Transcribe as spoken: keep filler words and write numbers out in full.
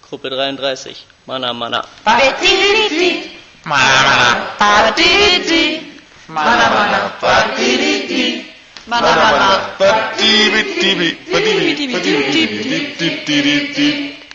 Gruppe dreiunddreißig. Mana, mana. Ba-di-di-di-di. Mana, mana. Ba-di-di. Mana, mana. Ba-di-di-di. Mana, mana. Ba-di-di-di. Ba-di-di-di. Ba-di-di-di.